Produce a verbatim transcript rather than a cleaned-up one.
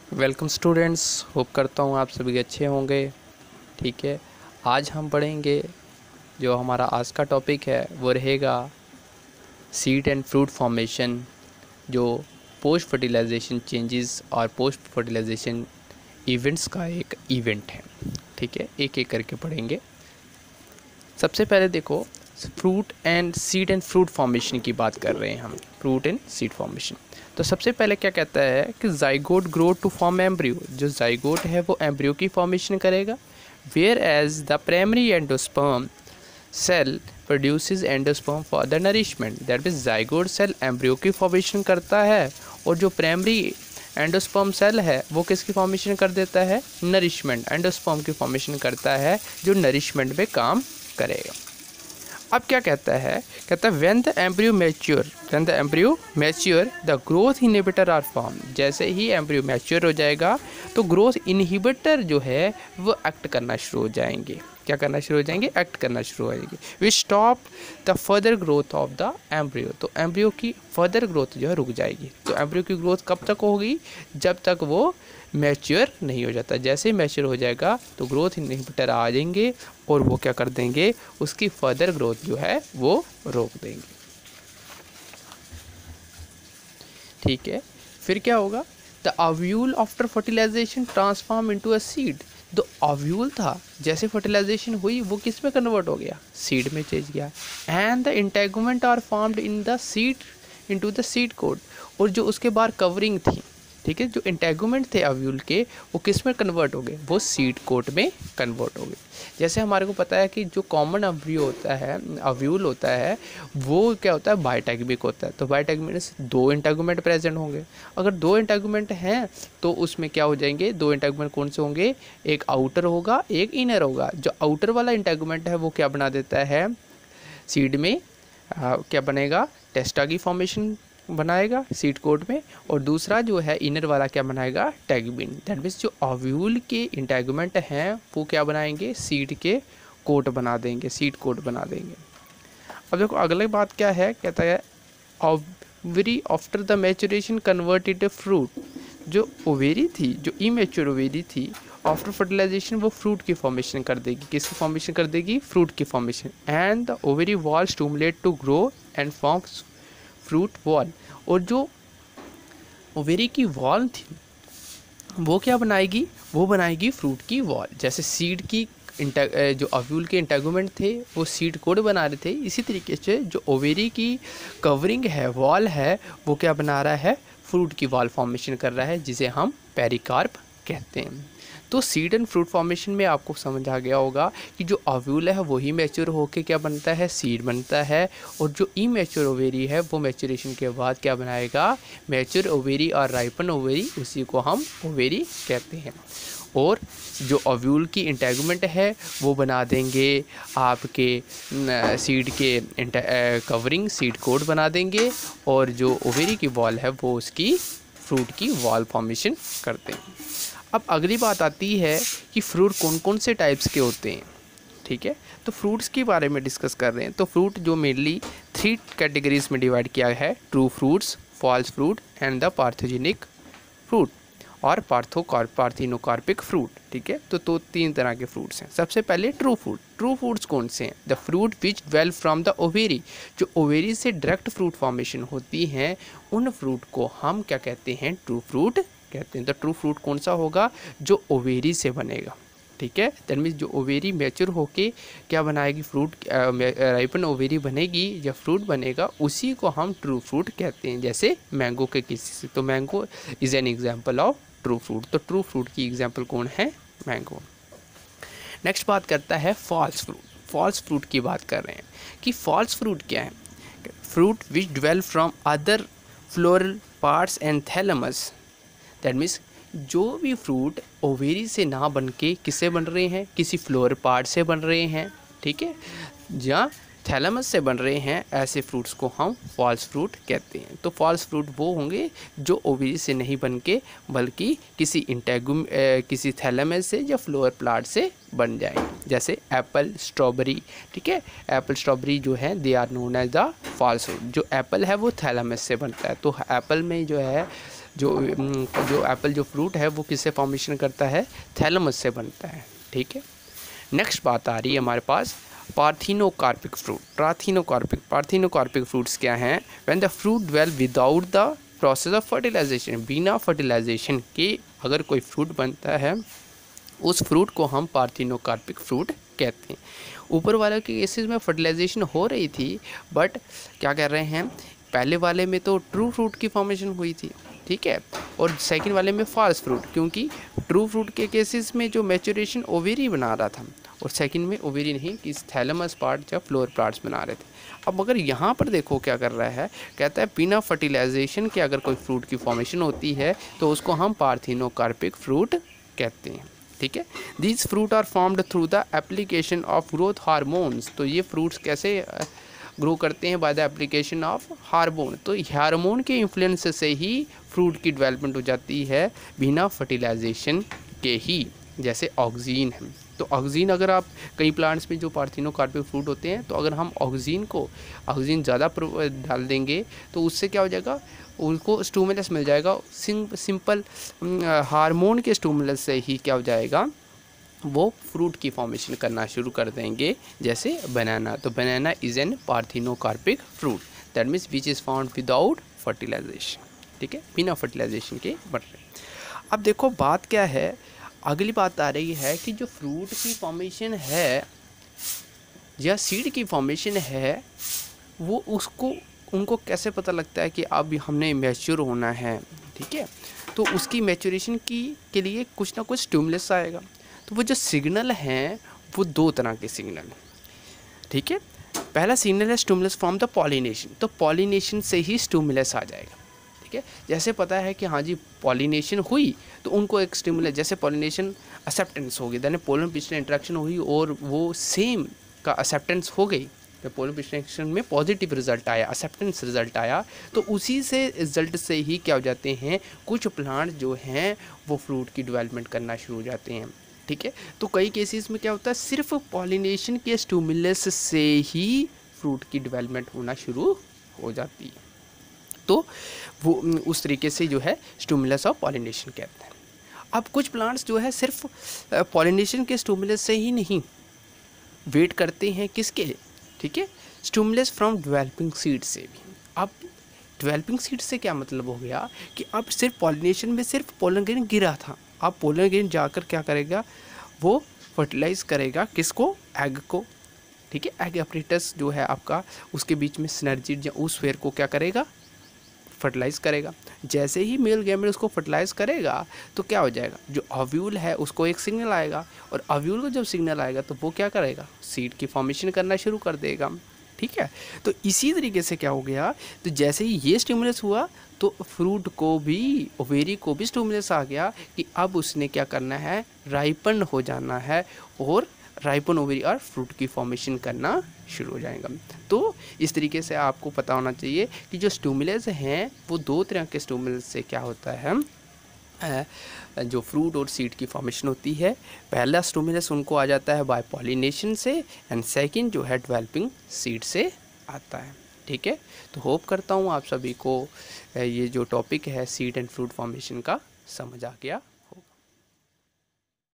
Welcome students, hope करता हूँ आप सभी अच्छे होंगे। ठीक है, आज हम पढ़ेंगे, जो हमारा आज का टॉपिक है वो रहेगा सीड एंड फ्रूट फॉर्मेशन, जो पोस्ट फर्टिलाइजेशन चेंजेस और पोस्ट फर्टिलाइजेशन इवेंट्स का एक इवेंट है। ठीक है, एक एक करके पढ़ेंगे। सबसे पहले देखो, fruit and seed and fruit formation की बात कर रहे हैं हम, फ्रूट एंड सीड फॉर्मेशन। तो सबसे पहले क्या कहता है कि zygote grow to form embryo, जो जाइगोट है वो एम्ब्रियो की फॉर्मेशन करेगा। Whereas the primary endosperm cell produces endosperm for the nourishment, that means zygote cell embryo की फॉर्मेशन करता है और जो प्राइमरी एंडोस्पर्म सेल है वो किसकी फॉर्मेशन कर देता है, नरिशमेंट एंडोस्पर्म की फॉर्मेशन करता है, जो नरिशमेंट में काम करेगा। अब क्या कहता है, कहता है when the embryo mature when the embryo mature the growth inhibitor are form, जैसे ही एम्ब्रियो मैच्योर हो जाएगा तो ग्रोथ इनहिबिटर जो है वो एक्ट करना शुरू हो जाएंगे। क्या करना शुरू हो जाएंगे, एक्ट करना शुरू हो जाएंगे। We stop the further growth of the embryo, तो एम्ब्रियो की फर्दर ग्रोथ जो है रुक जाएगी। तो एम्ब्रियो की ग्रोथ कब तक होगी, जब तक वो मैच्योर नहीं हो जाता। जैसे ही मैच्योर हो जाएगा तो ग्रोथ इनहिबिटर आ जाएंगे और वो क्या कर देंगे, उसकी फर्दर ग्रोथ जो है वो रोक देंगे। ठीक है, फिर क्या होगा, the ovule after fertilization transform into a seed, जो ओव्यूल था जैसे फर्टिलाइजेशन हुई वो किस में कन्वर्ट हो गया, सीड में चेंज गया। And the integument are formed in the seed into the seed coat, और जो उसके बाहर कवरिंग थी, ठीक है, जो इंटेगुमेंट थे ओव्यूल के वो किस में कन्वर्ट हो गए, वो सीड कोट में कन्वर्ट हो गए। जैसे हमारे को पता है कि जो कॉमन ओव्यू होता है, ओव्यूल होता है, वो क्या होता है, बायोटैगमिक होता है। तो बायोटैगमिक में दो इंटेगुमेंट प्रेजेंट होंगे। अगर दो इंटेगुमेंट हैं तो उसमें क्या हो जाएंगे, दो इंटेगुमेंट कौन से होंगे, एक आउटर होगा एक इनर होगा। जो आउटर वाला इंटेगुमेंट है वो क्या बना देता है, सीड में आ, क्या बनेगा, टेस्टा की फॉर्मेशन बनाएगा सीड कोट में, और दूसरा जो है इनर वाला क्या बनाएगा, टैगबिन। दैट मीन्स जो ओव्यूल के इंटेगुमेंट हैं वो क्या बनाएंगे, सीड के कोट बना देंगे, सीड कोट बना देंगे। अब देखो अगली बात क्या है, कहता है ovary after the maturation converted fruit, जो ओवेरी थी, जो इमेच्योर ओवेरी थी, आफ्टर फर्टिलाइजेशन वो फ्रूट की फॉर्मेशन कर देगी। किसकी फॉर्मेशन कर देगी, फ्रूट की formation. And the ovary wall stimulate to grow and form fruit wall, और जो ओवेरी की वॉल थी वो क्या बनाएगी, वो बनाएगी फ्रूट की वॉल। जैसे सीड की जो ओव्यूल के इंटेगुमेंट थे वो सीड कोड बना रहे थे, इसी तरीके से जो ओवेरी की कवरिंग है, वॉल है, वो क्या बना रहा है, फ्रूट की वॉल फॉर्मेशन कर रहा है, जिसे हम पेरिकार्प कहते हैं। तो सीड एंड फ्रूट फॉर्मेशन में आपको समझ आ गया होगा कि जो ओव्यूल है वही मैच्योर होके क्या बनता है, सीड बनता है, और जो इमैच्योर ओवेरी है वो मैच्योरेशन के बाद क्या बनाएगा, मैच्योर ओवेरी और राइपन ओवेरी, उसी को हम ओवेरी कहते हैं। और जो ओव्यूल की इंटेगुमेंट है वो बना देंगे आपके सीड के कवरिंग, सीड कोड बना देंगे, और जो ओवेरी की वॉल है वो उसकी फ्रूट की वॉल फॉर्मेशन करते हैं। अब अगली बात आती है कि फ्रूट कौन कौन से टाइप्स के होते हैं। ठीक है, तो फ्रूट्स के बारे में डिस्कस कर रहे हैं। तो फ्रूट जो मेनली थ्री कैटेगरीज में डिवाइड किया है, true fruits, false fruit and the parthogenic fruit, और पार्थो पार्थिनोकार्पिक फ्रूट। ठीक है, तो तो तीन तरह के फ्रूट्स हैं। सबसे पहले ट्रू फ्रूट। ट्रू फ्रूट्स कौन से हैं, the fruit which develop from the ovary, जो ओवेरी से डायरेक्ट फ्रूट फॉर्मेशन होती हैं, उन फ्रूट को हम क्या कहते हैं, ट्रू फ्रूट कहते हैं। तो ट्रू फ्रूट कौन सा होगा, जो ओवेरी से बनेगा। ठीक है, दैट मीन्स जो ओवेरी मैच्योर होके क्या बनाएगी, फ्रूट राइपन ओवेरी बनेगी या फ्रूट बनेगा, उसी को हम ट्रू फ्रूट कहते हैं। जैसे मैंगो के किसी से, तो mango is an example of true fruit. तो ट्रू फ्रूट की एग्जाम्पल कौन है, मैंगो। नेक्स्ट बात करता है फॉल्स फ्रूट। फॉल्स फ्रूट की बात कर रहे हैं कि फॉल्स फ्रूट क्या है, fruit which develop from other floral parts and thalamus, that means जो भी फ्रूट ओवेरी से ना बन के किससे बन रहे हैं, किसी फ्लोर पार्ट से बन रहे हैं। ठीक है, या थैलेमस से बन रहे हैं, ऐसे फ्रूट्स को हम फॉल्स फ्रूट कहते हैं। तो फॉल्स फ्रूट वो होंगे जो ओवेरी से नहीं बन के बल्कि किसी इंटेगुम किसी थैलेमस से या फ्लोर प्लांट से बन जाए, जैसे एप्पल, स्ट्रॉबेरी। ठीक है, एप्पल स्ट्रॉबेरी जो है they are known as the false fruit. जो एप्पल है वो थैलेमस से बनता है, तो एप्पल में जो है जो जो एप्पल जो फ्रूट है वो किससे फॉर्मेशन करता है, थैलेमस से बनता है। ठीक है, नेक्स्ट बात आ रही है हमारे पास parthenocarpic fruit. Parthenocarpic parthenocarpic fruits क्या हैं? When the fruit develop without the process of fertilization, बिना फर्टिलाइजेशन के अगर कोई फ्रूट बनता है उस फ्रूट को हम पार्थिनोकार्पिक फ्रूट कहते हैं। ऊपर वाले के केसेस में फर्टिलाइजेशन हो रही थी, बट क्या कर रहे हैं, पहले वाले में तो ट्रू फ्रूट की फॉर्मेशन हुई थी, ठीक है, और सेकंड वाले में फॉल्स फ्रूट, क्योंकि ट्रू फ्रूट के केसेस में जो मैच्योरेशन ओवेरी बना रहा था और सेकंड में ओवेरी नहीं, कि थैलेमस पार्ट या फ्लोर पार्ट्स बना रहे थे। अब अगर यहाँ पर देखो क्या कर रहा है, कहता है बिना फर्टिलाइजेशन के अगर कोई फ्रूट की फॉर्मेशन होती है तो उसको हम पार्थिनोकार्पिक फ्रूट कहते हैं। ठीक है, these fruit are formed through the application of growth hormones. तो ये फ्रूट्स कैसे ग्रो करते हैं? By the application of hormone. तो हार्मोन के इन्फ्लुएंस से ही फ्रूट की डेवलपमेंट हो जाती है, बिना फर्टिलाइजेशन के ही। जैसे ऑक्सीन है, तो ऑक्सीन अगर आप कई प्लांट्स में जो पार्थिनोकार्पिक फ्रूट होते हैं, तो अगर हम ऑक्सीन को ऑक्सीन ज़्यादा डाल देंगे तो उससे क्या हो जाएगा, उनको स्टूमुलस मिल जाएगा। सिंपल हार्मोन के स्टूमुलस से ही क्या हो जाएगा, वो फ्रूट की फॉर्मेशन करना शुरू कर देंगे। जैसे बनाना, तो banana is an parthenocarpic fruit, that means which is found without fertilization. ठीक है, बिना फर्टिलाइजेशन के बन रहे। अब देखो बात क्या है, अगली बात आ रही है कि जो फ्रूट की फॉर्मेशन है या सीड की फॉर्मेशन है, वो उसको उनको कैसे पता लगता है कि अब हमने मैच्योर होना है। ठीक है, तो उसकी मैच्योरेशन की के लिए कुछ ना कुछ स्टिमुलस आएगा। तो वो जो सिग्नल हैं वो दो तरह के सिग्नल हैं। ठीक है, पहला सिग्नल है स्टिमुलस फ्रॉम द पॉलिनेशन। तो पॉलिनेशन से ही स्टिमुलस आ जाएगा। ठीक है, जैसे पता है कि हाँ जी पॉलिनेशन हुई तो उनको एक स्टिमुलस, जैसे पॉलिनेशन एक्सेप्टेंस होगी, यानी पोलन पिस्टन इंटरेक्शन हुई और वो सेम का एक्सेप्टेंस हो गई, तो पोलन पिस्टन इंटरेक्शन में पॉजिटिव रिजल्ट आया, एक्सेप्टेंस रिजल्ट आया, तो उसी से रिजल्ट से ही क्या हो जाते हैं, कुछ प्लांट जो हैं वो फ्रूट की डेवलपमेंट करना शुरू हो जाते हैं। ठीक है, तो कई केसेस में क्या होता है, सिर्फ पॉलिनेशन के स्टिमुलस से ही फ्रूट की डेवलपमेंट होना शुरू हो जाती है। तो वो उस तरीके से जो है स्टिमुलस ऑफ पॉलिनेशन कहते हैं। अब कुछ प्लांट्स जो है सिर्फ पॉलिनेशन के स्टिमुलस से ही नहीं, वेट करते हैं किसके, ठीक है, स्टिमुलस फ्रॉम डेवलपिंग सीड से भी। अब डेवलपिंग सीड से क्या मतलब हो गया कि अब सिर्फ पॉलिनेशन में सिर्फ पोलन ग्रेन गिरा था, अब पोलन ग्रेन जाकर क्या करेगा, वो फर्टिलाइज करेगा किसको, एग को। ठीक है, एग अपरेटस जो है आपका, उसके बीच में सिनर्जी या उस फेयर को क्या करेगा, फर्टिलाइज करेगा। जैसे ही मेल गैमेट उसको फर्टिलाइज करेगा तो क्या हो जाएगा, जो ओव्यूल है उसको एक सिग्नल आएगा, और ओव्यूल को जब सिग्नल आएगा तो वो क्या करेगा, सीड की फॉर्मेशन करना शुरू कर देगा। ठीक है, तो इसी तरीके से क्या हो गया, तो जैसे ही ये स्टिमुलस हुआ तो फ्रूट को भी, ओवेरी को भी स्टिमुलस आ गया कि अब उसने क्या करना है, राइपन हो जाना है, और राइपन ओवेरी और फ्रूट की फॉर्मेशन करना शुरू हो जाएगा। तो इस तरीके से आपको पता होना चाहिए कि जो स्टिमुलस हैं वो दो तरह के स्टिमुलस से क्या होता है, जो फ्रूट और सीड की फॉर्मेशन होती है। पहला स्टिमुलस उनको आ जाता है बाय पॉलिनेशन से, एंड सेकंड जो है डेवलपिंग सीड से आता है। ठीक है, तो होप करता हूँ आप सभी को ये जो टॉपिक है सीड एंड फ्रूट फॉर्मेशन का समझ आ गया।